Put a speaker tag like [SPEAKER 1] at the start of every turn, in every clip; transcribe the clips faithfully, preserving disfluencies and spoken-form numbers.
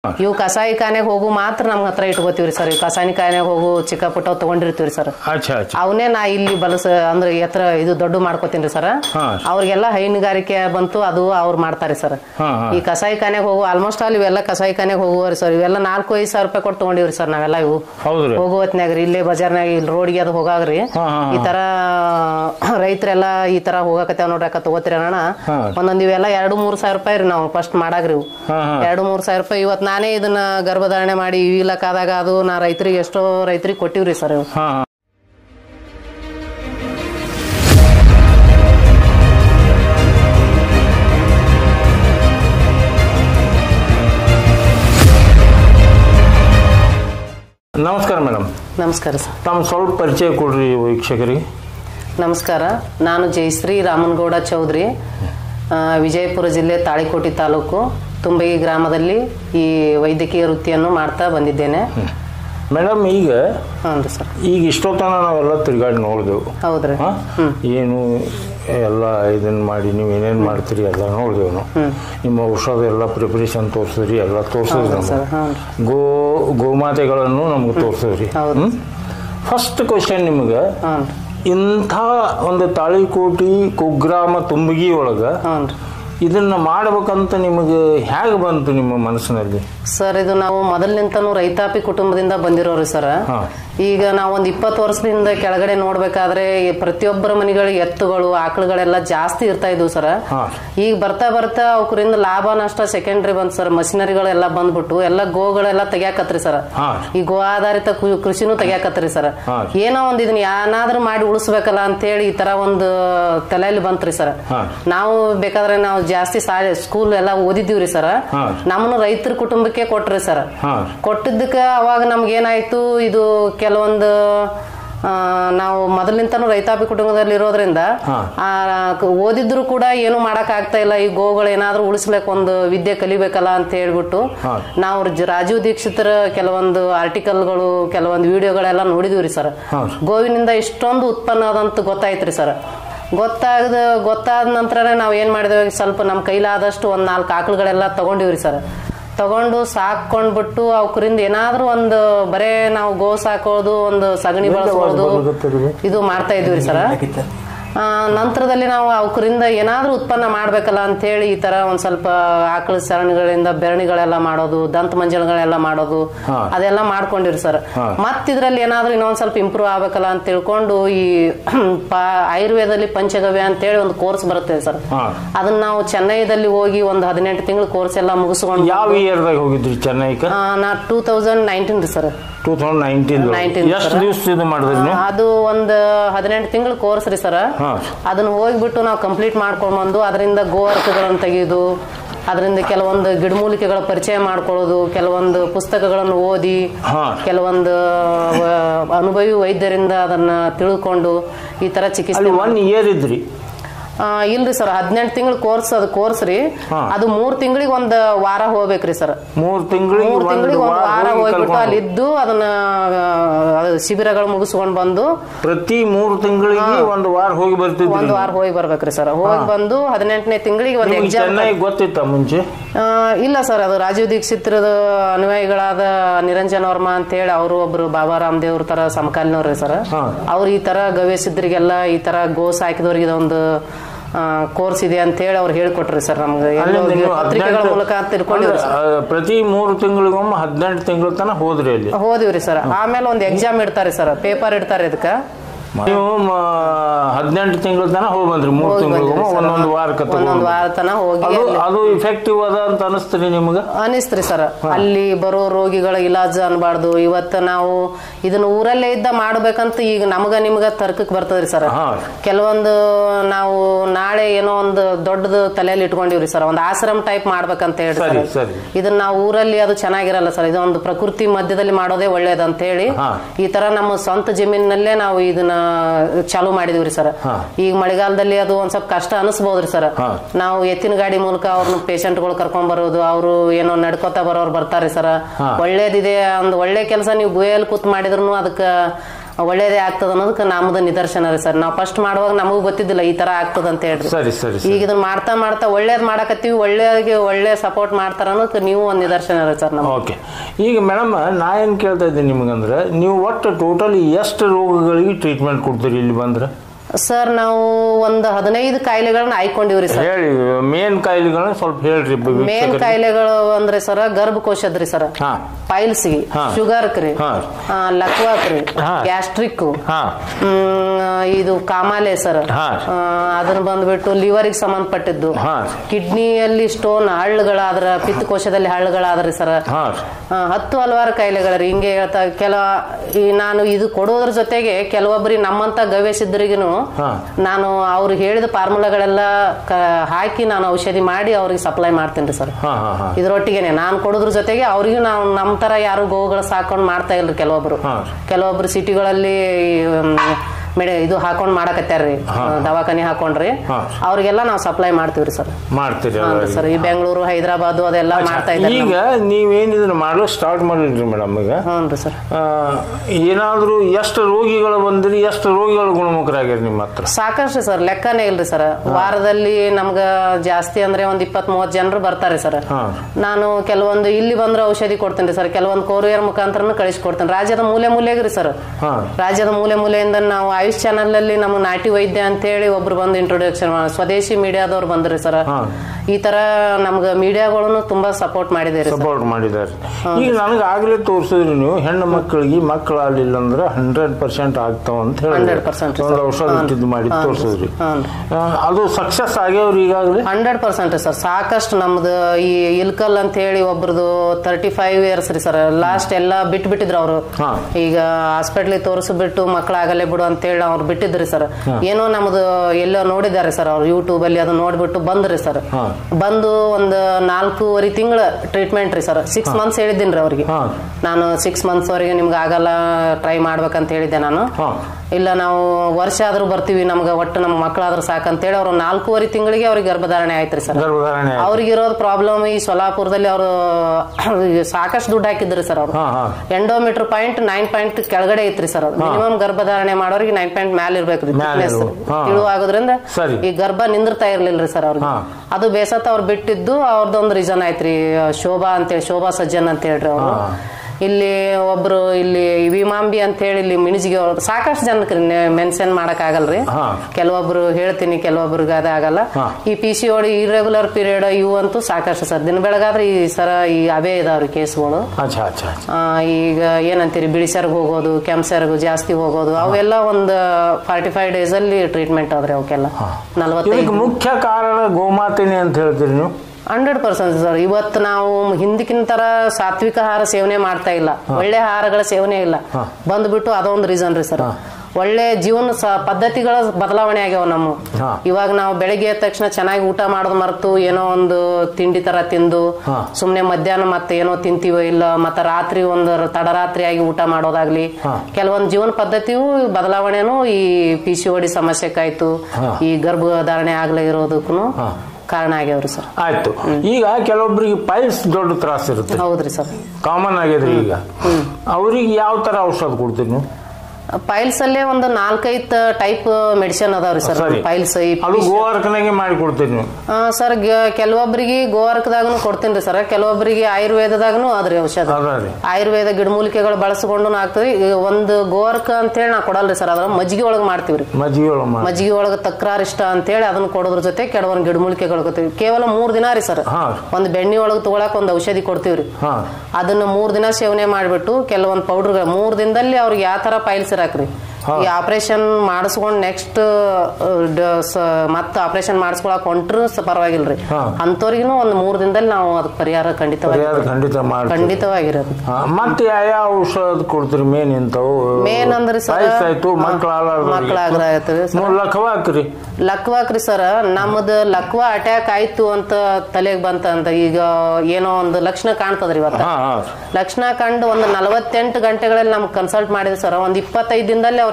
[SPEAKER 1] ಇವು ಕಸಾಯಿಖಾನೆಗೆ ಹೋಗು ಮಾತ್ರ ನಮ್ ಹತ್ರ ಇಟ್ಕೋತೀವ್ರಿ ಸರ್. ಇವ್ ಕಸಾಯಿಖಾನೆಗೆ ಹೋಗು ಚಿಕ್ಕ ಪುಟ್ಟ ತಗೊಂಡಿರ್ತೀವ್ರಿ ಸರ್. ಅವನೇ ನಾ ಇಲ್ಲಿ ಬಲಸ ಅಂದ್ರೆ ಎತ್ರ ಇದು ದೊಡ್ಡ ಮಾಡ್ಕೋತೀನಿ ಸರ್. ಅವ್ರಿಗೆಲ್ಲ ಹೈನುಗಾರಿಕೆ ಬಂತು ಅದು ಅವ್ರು ಮಾಡ್ತಾರೆ ಸರ್. ಈ ಕಸಾಯಿಖಾನೆಗೆ ಹೋಗು ಆಲ್ಮೋಸ್ಟ್ ಆಲ್ ಇವೆಲ್ಲ ಕಸಾಯಿಖಾನೆಗೆ ಹೋಗುವರಿ ಸರ್. ಇವೆಲ್ಲ ನಾಲ್ಕು ಐದು ಸಾವಿರ ರೂಪಾಯಿ ಕೊಟ್ಟು ತಗೊಂಡಿವ್ರಿ ಸರ್ ನಾವೆಲ್ಲ. ಇವು ಹೋಗೋ ಹೊತ್ನ್ಯಾಗ್ರಿ ಇಲ್ಲೇ ಬಜಾರ್ನಾಗ ಇಲ್ಲಿ ರೋಡ್ಗೆ ಅದು ಹೋಗಾಗ್ರಿ ಈ ತರ ರೈತರೆಲ್ಲ ಈ ತರ ಹೋಗಾಕತ್ತೇವ್ ನೋಡ್ರಿ ಅಕ್ಕ ತಗೋತೀರ ಅಣ್ಣ. ಒಂದೊಂದ್ ಇವೆಲ್ಲ ಎರಡು ಮೂರ್ ಸಾವಿರ ರೂಪಾಯಿ ರೀ ನಾವು ಫಸ್ಟ್ ಮಾಡಾಗ್ರಿ. ಇವು ಎರಡು ಮೂರ್ ಸಾವಿರ ರೂಪಾಯಿ ಇವತ್ ನಾನೇ ಇದನ್ನ ಗರ್ಭಧಾರಣೆ ಮಾಡಿ ಇಲಕ್ಕಾದಾಗ ಅದು ನಾ ರೈತರಿಗೆ ಎಷ್ಟೋ ರೈತರಿಗೆ ಕೊಟ್ಟಿವ್ರಿ ಸರ್.
[SPEAKER 2] ನಮಸ್ಕಾರ ಮೇಡಮ್.
[SPEAKER 1] ನಮಸ್ಕಾರ ಸರ್.
[SPEAKER 2] ತಮ್ಮ ಸ್ವಲ್ಪ ಪರಿಚಯ ಕೊಡ್ರಿ ವೀಕ್ಷಕರಿಗೆ.
[SPEAKER 1] ನಮಸ್ಕಾರ, ನಾನು ಜಯಶ್ರೀ ರಾಮನಗೌಡ ಚೌಧರಿ, ವಿಜಯಪುರ ಜಿಲ್ಲೆ ತಾಳಿಕೋಟೆ ತಾಲೂಕು ತುಂಬಗಿ ಗ್ರಾಮದಲ್ಲಿ ಈ ವೈದ್ಯಕೀಯ ವೃತ್ತಿಯನ್ನು ಮಾಡ್ತಾ ಬಂದಿದ್ದೇನೆ.
[SPEAKER 2] ಮೇಡಮ್ ಈಗ
[SPEAKER 1] ಹೌದು ಸರ್.
[SPEAKER 2] ಈಗ ಇಷ್ಟೊತ್ತನ ನಾವೆಲ್ಲ ತಿರುಗಾಡಿ ನೋಡಿದೆವು.
[SPEAKER 1] ಹೌದ್ರಿ.
[SPEAKER 2] ಏನು ಎಲ್ಲ ಇದನ್ನ ಮಾಡಿ ನೀವು ಏನೇನ್ ಮಾಡ್ತೀರಿ ಎಲ್ಲ ನೋಡಿದೆವು ನಾವು. ನಿಮ್ಮ ಔಷಧ ಎಲ್ಲ ಪ್ರಿಪರೇಷನ್ ತೋರಿಸಿದ್ರಿ, ಎಲ್ಲ ತೋರಿಸಿದ್ರಿ. ಗೋ ಗೋಮಾತೆಗಳನ್ನು ನಮ್ಗೆ ತೋರಿಸಿದ್ರಿ. ಫಸ್ಟ್ ಕ್ವಶನ್ ನಿಮ್ಗೆ, ಇಂಥ ಒಂದು ತಾಳಿಕೋಟಿ ಕುಗ್ರಾಮ ತುಂಬಗಿ ಒಳಗ ಇದನ್ನ ಮಾಡ್ಬೇಕಂತ ನಿಮಗೆ ಹೇಗೆ ಬಂತು ನಿಮ್ಮ ಮನಸ್ಸಿನಲ್ಲಿ?
[SPEAKER 1] ಸರ್, ಇದು ನಾವು ಮೊದಲಿನಿಂತನೂ ರೈತಾಪಿ ಕುಟುಂಬದಿಂದ ಬಂದಿರೋರು ಸರ್. ಈಗ ನಾವೊಂದ್ ಇಪ್ಪತ್ತು ವರ್ಷದಿಂದ ಕೆಳಗಡೆ ನೋಡ್ಬೇಕಾದ್ರೆ ಪ್ರತಿಯೊಬ್ಬರ ಮನೆಗಳಿಗೆ ಎತ್ತುಗಳು ಆಕಳುಗಳೆಲ್ಲ ಜಾಸ್ತಿ ಇರ್ತಾ ಇದ್ವು ಸರ್. ಈಗ ಬರ್ತಾ ಬರ್ತಾ ಅವಕರಿಂದ ಲಾಭ ನಷ್ಟ ಸೆಕೆಂಡ್ರಿ ಬಂದ್ ಸರ್. ಮಷಿನರಿಗಳೆಲ್ಲ ಬಂದ್ಬಿಟ್ಟು ಎಲ್ಲ ಗೋಗಳೆಲ್ಲ ತೆಗ್ಯಾಕತ್ರಿ ಸರ್. ಈ ಗೋ ಆಧಾರಿತ ಕೃಷಿನೂ ತೆಗ್ಯಾಕತ್ರಿ ಸರ್. ಏನೋ ಒಂದ್ ಇದನ್ನ ಏನಾದ್ರೂ ಮಾಡಿ ಉಳಿಸ್ಬೇಕಲ್ಲ ಅಂತ ಹೇಳಿ ಈ ತರ ಒಂದು ತಲೆಯಲ್ಲಿ ಬಂತ್ರಿ ಸರ್. ನಾವು ಬೇಕಾದ್ರೆ ನಾವು ಜಾಸ್ತಿ ಸ್ಕೂಲ್ ಎಲ್ಲ ಓದಿದ್ದೀವ್ರಿ ಸರ್. ನಮ್ಮನ್ನು ರೈತರ ಕುಟುಂಬಕ್ಕೆ ಕೊಟ್ರಿ ಸರ್. ಕೊಟ್ಟಿದ್ದಕ್ಕ ಅವಾಗ ನಮ್ಗೆ ಏನಾಯ್ತು, ಇದು ಕೆಲವೊಂದು ನಾವು ಮೊದಲಿಂತಾನು ರೈತಾಪಿ ಕುಟುಂಬದಲ್ಲಿ ಇರೋದ್ರಿಂದ ಓದಿದ್ರು ಕೂಡ ಏನು ಮಾಡಕ್ ಆಗ್ತಾ ಇಲ್ಲ. ಈ ಗೋಗಳು ಏನಾದ್ರೂ ಉಳಿಸ್ಲಿಕ್ಕೆ ಒಂದು ವಿದ್ಯೆ ಕಲಿಬೇಕಲ್ಲ ಅಂತ ಹೇಳ್ಬಿಟ್ಟು ನಾವು ರಾಜೀವ್ ದೀಕ್ಷಿತರ ಕೆಲವೊಂದು ಆರ್ಟಿಕಲ್ಗಳು ಕೆಲವೊಂದು ವಿಡಿಯೋಗಳೆಲ್ಲ ನೋಡಿದಿವ್ರಿ ಸರ್. ಗೋವಿನಿಂದ ಇಷ್ಟೊಂದು ಉತ್ಪನ್ನ ಅದಂತ ಗೊತ್ತಾಯ್ತ್ರಿ ಸರ್. ಗೊತ್ತಾಗದ ಗೊತ್ತಾದ ನಂತರ ನಾವ್ ಏನ್ ಮಾಡಿದೇವೆ, ಸ್ವಲ್ಪ ನಮ್ ಕೈಲಾದಷ್ಟು ಒಂದ್ ನಾಲ್ಕು ಆಕಳುಗಳೆಲ್ಲ ತಗೊಂಡಿವ್ರಿ ಸರ್. ತಗೊಂಡು ಸಾಕೊಂಡ್ಬಿಟ್ಟು ಅವಕರಿಂದ ಏನಾದ್ರೂ ಒಂದು ಬರೇ ನಾವು ಗೋ ಸಾಕೋದು ಒಂದು ಸಗಣಿ ಬಳಸೋದು ಇದು ಮಾಡ್ತಾ ಇದೀವ್ರಿ ಸರ್. ನಂತರದಲ್ಲಿ ನಾವು ಅವಕರಿಂದ ಏನಾದ್ರೂ ಉತ್ಪನ್ನ ಮಾಡ್ಬೇಕಲ್ಲ ಅಂತ ಹೇಳಿ ಈ ತರ ಒಂದ್ ಸ್ವಲ್ಪ ಆಕಳ ಸರಣಿಗಳಿಂದ ಬೆರಣಿಗಳೆಲ್ಲ ಮಾಡೋದು, ದಂತ ಮಂಜನಗಳೆಲ್ಲ ಮಾಡೋದು ಅದೆಲ್ಲ ಮಾಡ್ಕೊಂಡಿವ್ರಿ ಸರ್. ಮತ್ ಇದ್ರಲ್ಲಿ ಏನಾದ್ರೂ ಇನ್ನೊಂದ್ ಸ್ವಲ್ಪ ಇಂಪ್ರೂವ್ ಆಗ್ಬೇಕಲ್ಲ ಅಂತ ತಿಳ್ಕೊಂಡು ಈ ಆಯುರ್ವೇದದಲ್ಲಿ ಪಂಚಗವ್ಯ ಅಂತ ಹೇಳಿ ಒಂದು ಕೋರ್ಸ್ ಬರುತ್ತೆ ಸರ್. ಅದನ್ನ ನಾವು ಚೆನ್ನೈದಲ್ಲಿ ಹೋಗಿ ಒಂದು ಹದಿನೆಂಟು ತಿಂಗಳು ಕೋರ್ಸ್ ಎಲ್ಲ ಮುಗಿಸ್ಕೊಂಡು.
[SPEAKER 2] ಯಾವ ಇಯರ್ದಾಗ ಹೋಗಿದ್ರಿ ಚೆನ್ನೈಗೆ?
[SPEAKER 1] ನಾ ಟೂ ತೌಸಂಡ್ ನೈನ್ಟೀನ್ ರೀ ಸರ್.
[SPEAKER 2] ಟೂ ತೌಸಂಡ್ ನೈನ್ಟೀನ್ ಎಷ್ಟು ದಿವಸ ಇದು ಮಾಡಿದ್ರಿ?
[SPEAKER 1] ಅದು ಒಂದು ಹದಿನೆಂಟು ತಿಂಗಳು ಕೋರ್ಸ್ ರೀ ಸರ್. ಅದನ್ನ ಹೋಗ್ಬಿಟ್ಟು ನಾವು ಕಂಪ್ಲೀಟ್ ಮಾಡ್ಕೊಂಡ್ ಬಂದು ಅದರಿಂದ ಗೋವರ್ಕಗಳನ್ನು ತೆಗೆದು ಅದರಿಂದ ಕೆಲವೊಂದು ಗಿಡಮೂಲಿಕೆಗಳ ಪರಿಚಯ ಮಾಡ್ಕೊಳ್ಳೋದು, ಕೆಲವೊಂದು ಪುಸ್ತಕಗಳನ್ನು ಓದಿ ಕೆಲವೊಂದು ಅನುಭವಿ ವೈದ್ಯರಿಂದ ಅದನ್ನ ತಿಳ್ಕೊಂಡು ಈ ತರ ಚಿಕಿತ್ಸೆ.
[SPEAKER 2] ಒನ್ ಇಯರ್ ಇದ್ರಿ?
[SPEAKER 1] ಇಲ್ರಿ ಸರ್, ಹದಿನೆಂಟು ತಿಂಗಳ ಕೋರ್ಸ್. ಅದು ಕೋರ್ಸ್ ರೀ. ಅದು ಮೂರ್ ತಿಂಗಳಿಗೆ ಒಂದ್ ವಾರ ಹೋಗ್ಬೇಕ್ರಿ ಸರ್.
[SPEAKER 2] ಮೂರ್ ತಿಂಗಳಿಗೆ
[SPEAKER 1] ಮೂರ್ ತಿಂಗಳಿಗೆ ಒಂದ್ ವಾರ ಹೋಗ್ಬಿಟ್ಟು ಅಲ್ಲಿ ಇದ್ದು ಅದನ್ನ ಶಿಬಿರಗಳು ಮುಗಿಸ್ಕೊಂಡ್ ಬಂದು
[SPEAKER 2] ಪ್ರತಿ ಮೂರ್ ತಿಂಗಳಿಗೆ ಒಂದ್ ವಾರ ಹೋಗಿ ಬರ್ತಿದ್ವಿ.
[SPEAKER 1] ಒಂದ್ ವಾರ ಹೋಗಿ ಬರ್ಬೇಕ್ರಿ ಸರ್. ಹೋಗಿ ಬಂದು ಹದಿನೆಂಟನೇ ತಿಂಗಳಿಗೆ ಒಂದ್ ಎಕ್ಸಾಮ್.
[SPEAKER 2] ಗೊತ್ತಿತ್ತ ಮುಂಚೆ?
[SPEAKER 1] ಇಲ್ಲ ಸರ್, ಅದು ರಾಜೀವ್ ದೀಕ್ಷಿತ್ರದ ಅನುಯಾಯಿಗಳಾದ ನಿರಂಜನ್ ವರ್ಮಾ ಅಂತ ಹೇಳಿ ಅವರು ಒಬ್ರು ಬಾಬಾ ರಾಮದೇವ್ರ ತರ ಸಮಕಾಲೀನವ್ರಿ ಸರ್. ಅವ್ರು ಈ ತರ ಗವ್ಯಸಿದ್ರಿಗೆಲ್ಲ ಈ ತರ ಗೋ ಸಾಕಿದವ್ರಿಗೆ ಇದೊಂದು ಕೋರ್ಸ್ ಇದೆ ಅಂತ ಹೇಳಿ ಅವ್ರು ಹೇಳ್ಕೊಟ್ರಿ ಸರ್ ನಮ್ಗೆ. ಪತ್ರಿಕೆಗಳ ಮೂಲಕ ತಿಳ್ಕೊಂಡಿವ್ರಿ.
[SPEAKER 2] ಪ್ರತಿ ಮೂರು ತಿಂಗಳಿಗೊಮ್ಮೆ ಹದಿನೆಂಟು ತಿಂಗಳ ತನಕ ಹೋದ್ರಿ ಅಲ್ಲಿ?
[SPEAKER 1] ಹೋದಿವ್ರಿ ಸರ್. ಆಮೇಲೆ ಒಂದ್ ಎಕ್ಸಾಮ್ ಇಡ್ತಾರೆ ಸರ್, ಪೇಪರ್ ಇಡ್ತಾರೆ ಇದಕ್ಕ.
[SPEAKER 2] ನೀವು ಹದಿನೆಂಟು ತಿಂಗಳ ತನ ಹೋಗಿ ಬಂದ್ರಿ? ಮೂರ್ ತಿಂಗಳಿಗೊಮ್ಮೆ ಒಂದೊಂದು ವಾರಕ್ಕೆ
[SPEAKER 1] ಒಂದೊಂದು ವಾರ ತನ ಹೋಗಿ.
[SPEAKER 2] ಅದು ಇಫೆಕ್ಟಿವ್ ಅದ ಅಂತ ಅನಿಸ್ತ್ರಿ ನಿಮ್ಗ?
[SPEAKER 1] ಅನಿಸ್ತ್ರಿ ಸರ್. ಅಲ್ಲಿ ಬರೋ ರೋಗಿಗಳ ಇಲಾಜ್ ಅನ್ಬಾರ್ದು. ಇವತ್ತ ನಾವು ಇದನ್ನ ಊರಲ್ಲೇ ಇದ್ದ ಮಾಡ್ಬೇಕಂತ ಈಗ ನಮ್ಗ ನಿಮ್ಗ ತರ್ಕಕ್ ಬರ್ತದ್ರಿ ಸರ್. ಕೆಲವೊಂದು ನಾವು ನಾಳೆ ಏನೋ ಒಂದು ದೊಡ್ಡದು ತಲೆಯಲ್ಲಿ ಇಟ್ಕೊಂಡಿವ್ರಿ ಸರ್, ಒಂದ್ ಆಶ್ರಮ ಟೈಪ್ ಮಾಡ್ಬೇಕಂತ ಹೇಳಿ. ಇದನ್ನ ನಾವು ಊರಲ್ಲಿ ಅದು ಚೆನ್ನಾಗಿರಲ್ಲ ಸರ್. ಇದೊಂದು ಪ್ರಕೃತಿ ಮಧ್ಯದಲ್ಲಿ ಮಾಡೋದೇ ಒಳ್ಳೇದಂತ ಹೇಳಿ ಈ ತರ ನಮ್ಮ ಸ್ವಂತ ಜಮೀನಲ್ಲೇ ನಾವು ಇದನ್ನ ಚಾಲು ಮಾಡಿದಿವ್ರಿ ಸರ್. ಈಗ ಮಳೆಗಾಲದಲ್ಲಿ ಅದು ಒಂದ್ ಸ್ವಲ್ಪ ಕಷ್ಟ ಅನಿಸಬಹುದ್ರಿ ಸರ್. ನಾವು ಎತ್ತಿನ ಗಾಡಿ ಮೂಲಕ ಅವ್ರನ್ನ ಪೇಷಂಟ್ ಗಳು ಕರ್ಕೊಂಡ್ ಬರೋದು, ಅವರು ಏನೋ ನಡ್ಕೋತಾ ಬರೋರು ಬರ್ತಾರೆ ಸರ್. ಒಳ್ಳೇದಿದೆ, ಒಂದ್ ಒಳ್ಳೆ ಕೆಲಸ ನೀವು ಗುಹೆಯಲ್ಲಿ ಕೂತ್ ಮಾಡಿದ್ರು ಅದಕ್ಕ ಒಳ್ಳೇದೇ ಆಗ್ತದ ಅನ್ನೋದಕ್ಕೆ ನಮ್ದು ನಿದರ್ಶನ ರೀ ಸರ್. ನಾವು ಫಸ್ಟ್ ಮಾಡುವಾಗ ನಮಗೂ ಗೊತ್ತಿದ್ದಿಲ್ಲ ಈ ತರ ಆಗ್ತದ ಅಂತ ಹೇಳ್ರಿ.
[SPEAKER 2] ಸರಿ ಸರಿ
[SPEAKER 1] ಈಗ ಇದನ್ನ ಮಾಡ್ತಾ ಮಾಡ್ತಾ ಒಳ್ಳೇದ್ ಮಾಡಕತ್ತೀವಿ, ಒಳ್ಳೇದಿಗೆ ಒಳ್ಳೆ ಸಪೋರ್ಟ್ ಮಾಡ್ತಾರ ಅನ್ನೋದಕ್ಕೆ ನೀವು ಒಂದ್ ನಿದರ್ಶನ ರೀ ಸರ್ ನಮ್ಗೆ.
[SPEAKER 2] ಓಕೆ, ಈಗ ಮೇಡಮ್ ನಾ ಏನ್ ಕೇಳ್ತಾ ಇದ್ದೀನಿ ನಿಮ್ಗಂದ್ರೆ, ನೀವು ಒಟ್ಟು ಟೋಟಲ್ ಎಷ್ಟು ರೋಗಗಳಿಗೆ ಟ್ರೀಟ್ಮೆಂಟ್ ಕೊಡ್ತೀರಿ ಇಲ್ಲಿ ಬಂದ್ರೆ?
[SPEAKER 1] ಸರ್ ನಾವು ಒಂದು ಹದಿನೈದು ಕಾಯಿಲೆಗಳನ್ನ ಆಯ್ಕೊಂಡಿವ್ರಿ ಸರ್.
[SPEAKER 2] ಹೇಳಿ, ಮೇನ್ ಕಾಯಿಲೆಗಳನ್ನ ಸ್ವಲ್ಪ ಹೇಳ್ರಿ.
[SPEAKER 1] ಮೇನ್ ಕಾಯಿಲೆಗಳು ಅಂದ್ರೆ ಸರ್ ಗರ್ಭಕೋಶದ್ರಿ ಸರ್, ಪೈಲ್ಸ್, ಶುಗರ್ ಕ್ರಿ, ಲಕ್ವಾಕ್ ರೀ, ಗ್ಯಾಸ್ಟ್ರಿಕ್, ಇದು ಕಾಮಾಲೆ ಸರ್, ಅದನ್ನ ಬಂದ್ಬಿಟ್ಟು ಲಿವರ್ಗೆ ಸಂಬಂಧಪಟ್ಟಿದ್ದು, ಕಿಡ್ನಿಯಲ್ಲಿ ಸ್ಟೋನ್ ಹಳ್ಳುಗಳಾದ್ರ, ಪಿತ್ತಕೋಶದಲ್ಲಿ ಹಳ್ಳುಗಳಾದ್ರಿ ಸರ್, ಹತ್ತು ಹಲವಾರು ಕಾಯಿಲೆಗಳರಿ. ಹಿಂಗೆ ಹೇಳ್ತಾ ಕೆಲ ನಾನು ಇದು ಕೊಡೋದ್ರ ಜೊತೆಗೆ ಕೆಲವೊಬ್ಬರಿ ನಮ್ಮಂತ ಗವ್ಯಸಿದ್ದರಿಗೂ ನಾನು ಅವ್ರು ಹೇಳಿದ ಫಾರ್ಮುಲಾಗಳೆಲ್ಲ ಹಾಕಿ ನಾನು ಔಷಧಿ ಮಾಡಿ ಅವ್ರಿಗೆ ಸಪ್ಲೈ ಮಾಡ್ತೇನ್ರಿ ಸರ್. ಇದ್ರೊಟ್ಟಿಗೆನೆ ನಾನು ಕೊಡೋದ್ರ ಜೊತೆಗೆ ಅವ್ರಿಗೂ ನಾವು ನಮ್ ತರ ಯಾರು ಗೋವುಗಳು ಸಾಕೊಂಡ್ ಮಾಡ್ತಾ ಇಲ್ರಿ. ಕೆಲವೊಬ್ರು ಕೆಲವೊಬ್ರು ಸಿಟಿಗಳಲ್ಲಿ ಮೇಡೆ ಇದು ಹಾಕೊಂಡ್ ಮಾಡಕತ್ತಾರ್ರಿ, ದವಾಖಾನೆ ಹಾಕೊಂಡ್ರಿ, ಅವ್ರಿಗೆಲ್ಲ ನಾವು ಸಪ್ಲೈ ಮಾಡ್ತೀವ್ರಿ ಸರ್.
[SPEAKER 2] ಮಾಡ್ತೀರಿ
[SPEAKER 1] ಸರ್. ಈ ಬೆಂಗಳೂರು, ಹೈದರಾಬಾದ್ ಅದೆಲ್ಲ ಮಾಡ್ತಾ ಇದ್ದಾರೆ.
[SPEAKER 2] ಈಗ ನೀವೇನಿದ್ರು ಮಾಡಲು ಸ್ಟಾರ್ಟ್ ಮಾಡಿದ್ರಿ ಮೇಡಮ್? ಈಗ
[SPEAKER 1] ಹ್ಞೂ ಸರ್.
[SPEAKER 2] ಏನಾದ್ರು ಎಷ್ಟು ರೋಗಿಗಳು ಬಂದ್ರಿ, ಎಷ್ಟು ರೋಗಿಗಳು ಗುಣಮುಖರಾಗ್ಯಾರ ನಿಮ್ಮ ಹತ್ರ?
[SPEAKER 1] ಸಾಕಷ್ಟು ಸರ್, ಲೆಕ್ಕನೇ ಇಲ್ರಿ ಸರ್. ವಾರದಲ್ಲಿ ನಮ್ಗ ಜಾಸ್ತಿ ಅಂದ್ರೆ ಒಂದ್ ಇಪ್ಪತ್ ಮೂವತ್ ಜನರು ಬರ್ತಾರೆ ಸರ್. ನಾನು ಕೆಲವೊಂದು ಇಲ್ಲಿ ಬಂದ್ರೆ ಔಷಧಿ ಕೊಡ್ತೇನೆ ಸರ್, ಕೆಲವೊಂದು ಕೊರಿಯರ್ ಮುಖಾಂತರ ಕಳಿಸ್ಕೊಡ್ತೇನೆ. ರಾಜ್ಯದ ಮೂಲೆ ಮೂಲೆಗ್ರಿ ಸರ್, ರಾಜ್ಯದ ಮೂಲೆ ಮೂಲೆಯಿಂದ ನಾವು ಆಯುಷ್ ಚಾನಲ್ ಅಲ್ಲಿ ನಮ್ಮ ನಾಟಿ ವೈದ್ಯ ಅಂತ ಹೇಳಿ ಒಬ್ರು ಬಂದು ಇಂಟ್ರೊಡಕ್ಷನ್ ಸ್ವದೇಶಿ ಮೀಡಿಯಾದವ್ರು ಬಂದ್ರಿ ಸರ್. ಈ ತರ ನಮ್ಗ ಮೀಡಿಯಾಗಳನ್ನು ತುಂಬಾ ಸಪೋರ್ಟ್ ಮಾಡಿದಾರೆ
[SPEAKER 2] ಸಪೋರ್ಟ್ ಮಾಡಿದ್ದಾರೆ. ಈಗ ನನಗೆ ಆಗ್ಲೇ ತೋರಿಸಿದ್ರಿ ನೀವು, ಹೆಣ್ಣು ಮಕ್ಕಳಿಗೆ ಮಕ್ಕಳಾಗಲಿಲ್ಲ ಅಂದ್ರೆ ಹಂಡ್ರೆಡ್ ಪರ್ಸೆಂಟ್ ಆಗ್ತಾವ ಅಂತ ಹೇಳಿ ಒಂದು ಔಷಧ ಇಟ್ಟಿದ್ದು ಮಾಡಿ ತೋರಿಸಿದ್ರಿ. ಅದು ಸಕ್ಸಸ್ ಆಗ್ಯಾವ್ರಿ ಈಗಾಗಲೇ?
[SPEAKER 1] Hundred percent sir. ಸಾಕಷ್ಟು ನಮ್ದು ಈ ಇಲ್ಕಲ್ ಅಂತ ಹೇಳಿ ಒಬ್ರದು ತರ್ಟಿ ಫೈವ್ ಇಯರ್ಸ್ ರೀ ಸರ್. ಲಾಸ್ಟ್ ಎಲ್ಲ ಬಿಟ್ಟು ಬಿಟ್ಟಿದ್ರು ಅವರು. ಈಗ ಹಾಸ್ಪಿಟ್ಲಿಗೆ ತೋರಿಸ್ಬಿಟ್ಟು ಮಕ್ಕಳಾಗಲೇ ಬಿಡು ಅಂತ ಹೇಳಿ ಅವ್ರು ಬಿಟ್ಟಿದ್ರಿ ಸರ್. ಏನೋ ನಮ್ದು ಎಲ್ಲೋ ನೋಡಿದ್ದಾರೆ ಸರ್ ಅವ್ರು ಯೂಟ್ಯೂಬ್ ಅಲ್ಲಿ, ಅದನ್ನ ನೋಡ್ಬಿಟ್ಟು ಬಂದ್ರಿ ಸರ್. ಬಂದು ಒಂದು ನಾಲ್ಕೂವರೆ ತಿಂಗಳ ಟ್ರೀಟ್ಮೆಂಟ್ ರೀ ಸರ್. ಸಿಕ್ಸ್ ಮಂತ್ಸ್ ಹೇಳಿದ್ದೀನಿ ರೀ ಅವ್ರಿಗೆ. ನಾನು ಸಿಕ್ಸ್ ಮಂತ್ಸ್ ವರೆಗೆ ನಿಮ್ಗೆ ಆಗಲ್ಲ, ಟ್ರೈ ಮಾಡ್ಬೇಕಂತ ಹೇಳಿದ್ದೆ ನಾನು. ಇಲ್ಲ ನಾವು ವರ್ಷ ಆದ್ರೂ ಬರ್ತೀವಿ, ನಮ್ಗೆ ಒಟ್ಟು ನಮ್ಮ ಮಕ್ಕಳಾದ್ರೂ ಸಾಕಂತೇಳಿ ಅವ್ರು ನಾಲ್ಕೂವರೆ ತಿಂಗಳಿಗೆ ಅವ್ರಿಗೆ ಗರ್ಭಧಾರಣೆ ಆಯ್ತ್ರಿ ಸರ್. ಅವ್ರಿಗೆ ಇರೋದು ಪ್ರಾಬ್ಲಮ್ ಈ ಸೊಲಾಪುರದಲ್ಲಿ ಅವರು ಸಾಕಷ್ಟು ದುಡ್ಡು ಹಾಕಿದ್ರಿ ಸರ್. ಅವ್ರು ಎಂಡೋಮೀಟರ್ ಪಾಯಿಂಟ್ ನೈನ್ ಪಾಯಿಂಟ್ ಕೆಳಗಡೆ ಐತ್ರಿ ಸರ್. ಮಿನಿಮಮ್ ಗರ್ಭಧಾರಣೆ ಮಾಡೋರಿಗೆ ನೈನ್ ಪಾಯಿಂಟ್ ಮ್ಯಾಲ ಇರ್ಬೇಕ್ರಿ. ಇಳುವಾಗೋದ್ರಿಂದ ಈ ಗರ್ಭ ನಿಂದಿರ್ತಾ ಇರ್ಲಿಲ್ರಿ ಸರ್ ಅವ್ರಿಗೆ. ಅದು ಬೇಸತ್ತ ಅವ್ರು ಬಿಟ್ಟಿದ್ದು ಅವ್ರದೊಂದು ರೀಸನ್ ಆಯ್ತ್ರಿ. ಶೋಭಾ ಅಂತೇಳಿ, ಶೋಭಾ ಸಜ್ಜನ್ ಅಂತ ಹೇಳ್ರಿ ಅವರು. ಇಲ್ಲಿ ಒಬ್ರು ಇಲ್ಲಿ ವಿಮಾಂಬಿ ಅಂತ ಹೇಳಿ ಇಲ್ಲಿ ಮಿಣಿಜಿಗೆ ಸಾಕಷ್ಟು ಜನಕ್ಕೆ ಮೆನ್ಷನ್ ಮಾಡಕ್ ಆಗಲ್ರಿ. ಕೆಲವೊಬ್ರು ಹೇಳ್ತೀನಿ, ಕೆಲವೊಬ್ರಿಗೆ ಅದೇ ಆಗಲ್ಲ. ಈ P C O D irregular period ಇವು ಅಂತೂ ಸಾಕಷ್ಟು ಸರ್. ದಿನ ಬೆಳಗಾದ್ರೆ ಈ ಸರ ಈ ಅವೇ ಇದಾವ್ರಿ ಕೇಸ್ಗಳು. ಈಗ ಏನಂತೀರಿ, ಬಿಳಿಸರ್ಗ್ ಹೋಗೋದು, ಕೆಂಪ್ಸರ್ಗು ಜಾಸ್ತಿ ಹೋಗೋದು, ಅವೆಲ್ಲ ಒಂದು ಫಾರ್ಟಿ ಫೈವ್ ಡೇಸ್ ಅಲ್ಲಿ ಟ್ರೀಟ್ಮೆಂಟ್ ಆದ್ರೆ ಅವಕ್ಕೆಲ್ಲ ನಲ್ವತ್ತೈದು.
[SPEAKER 2] ಮುಖ್ಯ ಕಾರಣ ಗೋಮಾತಿನಿ ಅಂತ ಹೇಳ್ತೀರಿ ನೀವು?
[SPEAKER 1] Hundred percent sir. ಇವತ್ತು ನಾವು ಹಿಂದಕ್ಕಿನ ತರ ಸಾತ್ವಿಕ ಆಹಾರ ಸೇವನೆ ಮಾಡ್ತಾ ಇಲ್ಲ, ಒಳ್ಳೆ ಆಹಾರಗಳ ಸೇವನೆ ಇಲ್ಲ. ಬಂದ್ಬಿಟ್ಟು ಅದೊಂದು ರೀಸನ್ ರೀ ಸರ್. ಒಳ್ಳೆ ಜೀವನ ಪದ್ಧತಿಗಳ ಬದಲಾವಣೆ ಆಗ್ಯಾವ ನಮ್ಮ. ಇವಾಗ ನಾವು ಬೆಳಿಗ್ಗೆ ಎದ್ದ ತಕ್ಷಣ ಚೆನ್ನಾಗಿ ಊಟ ಮಾಡೋದು ಮರೆತು ಏನೋ ಒಂದು ತಿಂಡಿ ತರ ತಿಂದು ಸುಮ್ನೆ ಮಧ್ಯಾಹ್ನ ಮತ್ತೆ ಏನೋ ತಿಂತೀವೋ ಇಲ್ಲ, ಮತ್ತೆ ರಾತ್ರಿ ಒಂದು ತಡರಾತ್ರಿ ಆಗಿ ಊಟ ಮಾಡೋದಾಗ್ಲಿ, ಕೆಲವೊಂದು ಜೀವನ ಪದ್ಧತಿಯು ಬದಲಾವಣೆನೂ ಈ ಪಿ ಸಿ ಓ ಡಿ ಸಮಸ್ಯೆಕಾಯ್ತು, ಈ ಗರ್ಭಧಾರಣೆ ಆಗ್ಲೇ ಇರೋದಕ್ಕೂ ಕಾರಣ ಆಗ್ಯಾವ್ರಿ ಸರ್.
[SPEAKER 2] ಆಯ್ತು. ಈಗ ಕೆಲವೊಬ್ಬರಿಗೆ ಪೈಲ್ಸ್ ದೊಡ್ಡ ತ್ರಾಸ ಇರುತ್ತೆ.
[SPEAKER 1] ಹೌದ್ರಿ ಸರ್,
[SPEAKER 2] ಕಾಮನ್ ಆಗ್ಯದ್ರಿ. ಈಗ ಅವ್ರಿಗೆ ಯಾವ ತರ ಔಷಧ ಕೊಡ್ತೀವಿ ನೀವು?
[SPEAKER 1] ಪೈಲ್ಸ್ ಅಲ್ಲೇ ಒಂದು ನಾಲ್ಕೈದು ಟೈಪ್ ಮೆಡಿಸಿನ್ ಅದಾವ್ರಿ ಸರ್. ಪೈಲ್ಸ್
[SPEAKER 2] ಗೋವಾರ್ಕನಾಗೆ ಮಾಡಿ ಕೊಡ್ತೀನಿ
[SPEAKER 1] ಸರ್. ಕೆಲವೊಬ್ಬರಿಗೆ ಗೋವಾರ್ಕದಾಗನು ಕೊಡ್ತೀನಿ ಸರ್, ಕೆಲವೊಬ್ಬರಿಗೆ ಆಯುರ್ವೇದದಾಗನು ಅದ್ರಿ ಔಷಧ. ಆಯುರ್ವೇದ ಗಿಡಮೂಲಿಕೆಗಳು ಬಳಸ್ಕೊಂಡು ಆಗ್ತದೆ. ಒಂದು ಗೋವಾರ್ಕ ಅಂತ ಹೇಳಿ ನಾ ಕೊಡಲ್ರಿ ಸರ್, ಅದ್ರ ಮಜ್ಜಿಗೆ ಒಳಗೆ ಮಾಡ್ತೀವ್ರಿ. ಮಜ್ಜಿಗೆ ಒಳಗೆ ತಕ್ರಾರಿಷ್ಟ ಅಂತ ಹೇಳಿ ಅದನ್ನ ಕೊಡೋದ್ರ ಜೊತೆ ಕೆಲವೊಂದು ಗಿಡಮೂಲಿಕೆಗಳು ಕೊಡ್ತೀವಿ. ಕೇವಲ ಮೂರ್ ದಿನ ರೀ ಸರ್. ಒಂದ್ ಬೆಣ್ಣೆ ಒಳಗೆ ತಗೊಳಕ್ ಒಂದ್ ಔಷಧಿ ಕೊಡ್ತೀವ್ರಿ. ಅದನ್ನ ಮೂರ್ ದಿನ ಸೇವನೆ ಮಾಡ್ಬಿಟ್ಟು ಕೆಲವೊಂದ್ ಪೌಡರ್ ಮೂರ್ ದಿನದಲ್ಲಿ ಅವ್ರಿಗೆ ಯಾವ ತರ ಪೈಲ್ಸ್ ಇರಾಕ್ರಿ. ಈ ಆಪರೇಷನ್ ಮಾಡಿಸ್ಕೊಂಡ್ ನೆಕ್ಸ್ಟ್ ಮತ್ತ ಆಪರೇಷನ್ ಮಾಡಿಸ್ಕೊಳಕ್ ಹೊಂಟ್ರು ಪರವಾಗಿಲ್ರಿ. ಅಂತವ್ರಿಗೂ ಒಂದ್ ಮೂರ್ ದಿನದಲ್ಲಿ ನಾವು ಅದಕ್ಕೆ ಪರಿಹಾರ ಖಂಡಿತವಾಗಿ ಖಂಡಿತವಾಗಿರೋದು.
[SPEAKER 2] ಮತ್ತೆ ಯಾವ ಔಷಧ ಕೊಡ್ತೀರಿ? ಮೇನ್ ಇಂತವು
[SPEAKER 1] ಮೇನ್ ಅಂದ್ರಿ ಸರ್, ಮಕ್ಕಳಾಗ್ರಿ ಲಕ್ವಾಕ್ರಿ ಸರ್. ನಮ್ದು ಲಕ್ವಾ ಅಟ್ಯಾಕ್ ಆಯ್ತು ಅಂತ ತಲೆಗೆ ಬಂತ ಅಂತ ಈಗ ಏನೋ ಒಂದು ಲಕ್ಷಣ ಕಾಣ್ತದ್ರಿ. ಇವತ್ತ ಲಕ್ಷಣ ಕಂಡು ಒಂದು ನಲವತ್ತೆಂಟು ಗಂಟೆಗಳಲ್ಲಿ ನಮ್ಗೆ ಕನ್ಸಲ್ಟ್ ಮಾಡಿದ್ರಿ ಸರ್. ಒಂದ್ ಇಪ್ಪತ್ತೈದು ದಿನದಲ್ಲಿ ಅವ್ರಿಗೆ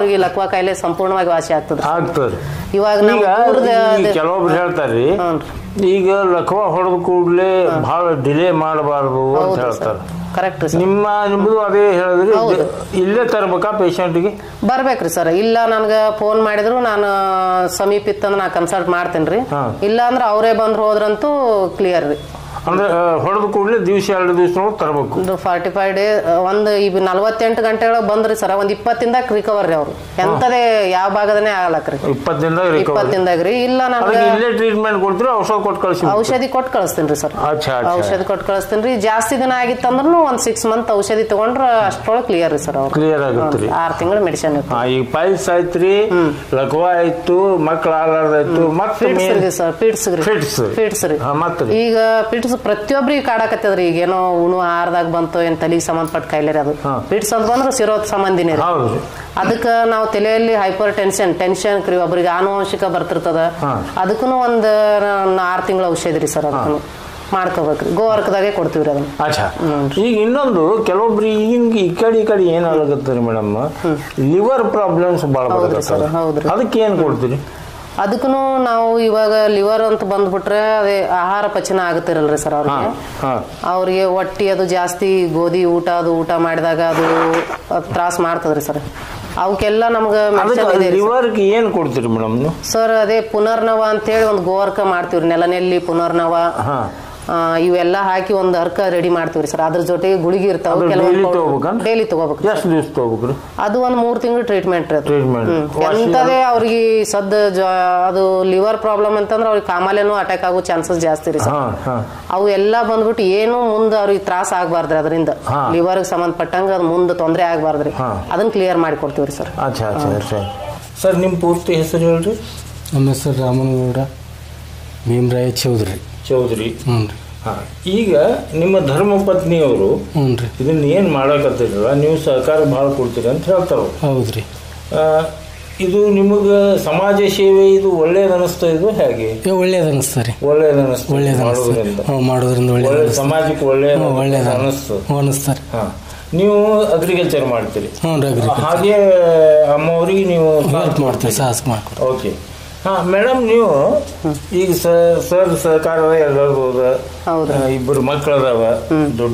[SPEAKER 1] ಅವ್ರಿಗೆ ಲಕ್ವಾ ಕಾಯಿಲೆ ಸಂಪೂರ್ಣವಾಗಿ ವಾಸಿ ಆಗ್ತದೆ
[SPEAKER 2] ಆಗ್ತದೆ.
[SPEAKER 1] ಇವಾಗ
[SPEAKER 2] ಕೆಲವೊಬ್ರು ಹೇಳ್ತಾರ್ರಿ ಈಗ ಲಕ್ವಾ ಹೊಡೆದ ಕೂಡಲೇ ಬಹಳ ಡಿಲೇ ಮಾಡಬಾರ್ದು ಅಂತ ಹೇಳ್ತಾರೆ.
[SPEAKER 1] ಕರೆಕ್ಟ್
[SPEAKER 2] ನಿಮ್ಮ ನಿಮ್ದು ಅದೇ ಹೇಳಿದ್ರಿ ಇಲ್ಲೇ ತರ್ಬೇಕಾ ಪೇಷಂಟ್ಗೆ
[SPEAKER 1] ಬರ್ಬೇಕ್ರಿ ಸರ್. ಇಲ್ಲ ನನ್ಗ ಫೋನ್ ಮಾಡಿದ್ರು ನಾನು ಸಮೀಪ ಇತ್ತಂದ್ರೆ ನಾ ಕನ್ಸಲ್ಟ್ ಮಾಡ್ತೇನ್ರಿ. ಇಲ್ಲ ಅಂದ್ರೆ ಅವರೇ ಬಂದ್ರು ಹೋದ್ರಂತೂ ಕ್ಲಿಯರ್ ರೀ.
[SPEAKER 2] ಅಂದ್ರೆ ಹೊಡೆದ ಕೂಡಲೇ ದಿವಸ ಎರಡು ದಿವಸ ನೋಡಿ ತರಬೇಕು.
[SPEAKER 1] ಒಂದು ಫಾರ್ಟಿ ಫೈವ್ ಡೇ ಒಂದು ಈಗ ನಲ್ವತ್ತೆಂಟು ಗಂಟೆಗಳ ಬಂದ್ರಿ ಸರ್. ಒಂದ್ ಇಪ್ಪತ್ತಿಂದ ರಿಕವರ್ ರೀ ಅವ್ರು ಎಂತದೇ ಯಾವ ಭಾಗದನೇ ಆಗಲಕ್ರಿ.
[SPEAKER 2] ಇಪ್ಪತ್ತಿಂದ
[SPEAKER 1] ಇಪ್ಪತ್ತಿಂದಾಗ ರೀ. ಇಲ್ಲ ನಾನು
[SPEAKER 2] ಇಲ್ಲೇ ಟ್ರೀಟ್ಮೆಂಟ್ ಕೊಡ್ತೀರಿ ಔಷಧ ಕೊಟ್ಟು ಕಳಿಸಿ
[SPEAKER 1] ಔಷಧಿ ಕೊಟ್ಟು ಕಳಿಸ್ತೀನಿ ಸರ್. ಔಷಧಿ ಕೊಟ್ಟು ಕಳಿಸ್ತೀನಿ ರೀ. ಜಾಸ್ತಿ ದಿನ ಆಗಿತ್ತಂದ್ರೂ ಒಂದ್ ಸಿಕ್ಸ್ ಮಂತ್ ಔಷಧಿ ತಗೊಂಡ್ರ ಅಷ್ಟ್ರೊಳಗೆ ಕ್ಲಿಯರ್ ರೀ ಸರ್. ಅವ್ರು ಕ್ಲಿಯರ್ ಆಗುತ್ತೆ. ಆರು ತಿಂಗಳು ಮೆಡಿಸಿನ್.
[SPEAKER 2] ಈಗ ಪೈಲ್ಸ್ ಆಯ್ತ್ರಿ, ಲಕ್ವಾ ಆಯ್ತು, ಮಕ್ಳು ಆಗಾರ್ದಾಯ್ತು, ಮತ್ತೆ
[SPEAKER 1] ಸರ್ ಪಿಟ್ಸ್ ರೀ. ಪಿಟ್ಸ್ ರೀ. ಈಗ ಪಿಟ್ಸ್ ಪ್ರತಿಯೊಬ್ಬರಿಗೆ ಕಾಡಕತ್ತದ್ರಿ. ಈಗ ಏನೋ ಉಣು ಆಹಾರದಾಗ ಬಂತು ಏನ್ ತಲೆಗೆ ಸಂಬಂಧಪಟ್ಟ ಕಾಯಿಲೆ ಅದು ಪಿಟ್ಸ್ ಅಂತ ಬಂದ್ರೆ ಸಿರೋದ್ ಸಂಬಂಧಿನೇ ರೀ. ಅದಕ್ಕ ನಾವು ತಲೆಯಲ್ಲಿ ಹೈಪರ್ ಟೆನ್ಷನ್ ಟೆನ್ಷನ್ ಕ್ರಿ ಒಬ್ರಿಗೆ ಆನುವಂಶಿಕ ಬರ್ತಿರ್ತದ. ಅದಕ್ಕೂ ಒಂದ್ ಆರು ತಿಂಗಳ ಔಷಧಿ ರೀ ಸರ್. ಅದಕ್ಕೂ ಮಾಡ್ಕೋಬೇಕ್ರಿ. ಗೋವರ್ಕದಾಗೆ ಕೊಡ್ತೀವ್ರಿ ಅದನ್ನ.
[SPEAKER 2] ಈಗ ಇನ್ನೊಂದು ಕೆಲವೊಬ್ರು ಈಗಿನ ಈ ಕಡೆ ಈ ಕಡೆ ಏನಾಗತ್ತರಿ ಮೇಡಮ್, ಲಿವರ್ ಪ್ರಾಬ್ಲಮ್ಸ್ ಬಾಳ ಬರ್ತದೆ. ಹೌದ್ರಿ. ಅದಕ್ಕೆ ಏನ್ ಕೊಡ್ತೀರಿ?
[SPEAKER 1] ಅದಕ್ಕೂ ನಾವು ಇವಾಗ ಲಿವರ್ ಅಂತ ಬಂದ್ಬಿಟ್ರೆ ಅದೇ ಆಹಾರ ಪಚನ ಆಗುತ್ತಿರಲ್ರಿ ಸರ್ ಅವ್ರಿಗೆ. ಅವ್ರಿಗೆ ಹೊಟ್ಟಿ ಅದು ಜಾಸ್ತಿ ಗೋಧಿ ಊಟ ಅದು ಊಟ ಮಾಡಿದಾಗ ಅದು ತ್ರಾಸ ಮಾಡ್ತದ್ರಿ ಸರ್. ಅವಕ್ಕೆಲ್ಲ ನಮ್ಗೆ
[SPEAKER 2] ಏನ್ ಕೊಡ್ತೀರಿ ಮೇಡಮ್
[SPEAKER 1] ಸರ್? ಅದೇ ಪುನರ್ನವ ಅಂತೇಳಿ ಒಂದು ಗೋವರ್ಕ ಮಾಡ್ತೀವ್ರಿ. ನೆಲನೆಲ್ಲಿ ಪುನರ್ನವ ಇವೆಲ್ಲ ಹಾಕಿ ಒಂದ್ ಅರ್ಕ ರೆಡಿ ಮಾಡ್ತೀವ್ರಿ ಸರ್. ಅದ್ರ ಜೊತೆಗೆ ಗುಳಿಗೆ ಇರ್ತಾವ ಡೈಲಿ ತಗೋಬೇಕು. ಅದು ಒಂದ್ ಮೂರ್ ತಿಂಗಳು ಟ್ರೀಟ್ಮೆಂಟ್ ಎಂತದೇ ಅವ್ರಿಗೆ ಸದ್ ಅದು ಲಿವರ್ ಪ್ರಾಬ್ಲಮ್ ಅಂತಂದ್ರೆ ಅವ್ರಿಗೆ ಕಾಮಾಲೆನೂ ಅಟ್ಯಾಕ್ ಆಗೋ ಚಾನ್ಸಸ್ ಜಾಸ್ತಿ ರೀ ಸರ್. ಅವು ಎಲ್ಲ ಬಂದ್ಬಿಟ್ಟು ಏನು ಮುಂದೆ ಅವ್ರಿಗೆ ತ್ರಾಸ ಆಗ್ಬಾರ್ದ್ರಿ. ಅದರಿಂದ ಲಿವರ್ ಸಂಬಂಧಪಟ್ಟಂಗ ಅದು ಮುಂದೆ ತೊಂದರೆ ಆಗ್ಬಾರ್ದ್ರಿ. ಅದನ್ನ ಕ್ಲಿಯರ್ ಮಾಡಿ ಕೊಡ್ತೀವ್ರಿ ಸರ್.
[SPEAKER 2] ಸರ್ ನಿಮ್ ಪೂರ್ತಿ ಹೆಸರು ಹೇಳ್ರಿ?
[SPEAKER 3] ನಮ್ಮ ಹೆಸರು ರಾಮನಗೌಡ ಭೀಮರಾಯ ಚೌಧರಿ.
[SPEAKER 2] ಚೌಧರಿ. ಈಗ ನಿಮ್ಮ ಧರ್ಮ ಪತ್ನಿಯವರು ಇದನ್ನ ಏನ್ ಮಾಡಕತ್ತಿರಲ್ಲ, ನೀವು ಸಹಕಾರ ಬಹಳ ಕೊಡ್ತೀರಿ ಅಂತ ಹೇಳ್ತಾರ.
[SPEAKER 3] ಹೌದ್ರಿ.
[SPEAKER 2] ಇದು ನಿಮಗ ಸಮಾಜ ಸೇವೆ ಇದು ಒಳ್ಳೇದ ಅನಿಸ್ತಾ ಇದು ಹೇಗೆ?
[SPEAKER 3] ಒಳ್ಳೇದ ಅನಿಸ್ತಾರೆ.
[SPEAKER 2] ಒಳ್ಳೇದ ಅನಿಸ್ತಾ
[SPEAKER 3] ಮಾಡೋದ್ರಿಂದ ಒಳ್ಳೆ
[SPEAKER 2] ಸಮಾಜಕ್ಕೆ ಒಳ್ಳೆ ಒಳ್ಳೇದ ಅನಿಸ್ತು
[SPEAKER 3] ಅನಿಸ್ತಾರೆ.
[SPEAKER 2] ನೀವು ಅಗ್ರಿಕಲ್ಚರ್ ಮಾಡ್ತೀರಿ. ಹಾಗೆ ಅಮ್ಮ ಅವರಿಗೆ ನೀವು
[SPEAKER 3] ಹೆಲ್ಪ್ ಮಾಡ್ತೀರಿ, ಸಾಹಸ ಮಾಡ್ತೀರಿ.
[SPEAKER 2] ಓಕೆ. ಹಾ ಮೇಡಮ್, ನೀವು ಈಗ ಸರ್ ಸಹಕಾರ ಎಲ್ಲರಿಗೂ ಇಬ್ಬರು ಮಕ್ಕಳು ಅದಾವ ದೊಡ್ಡ,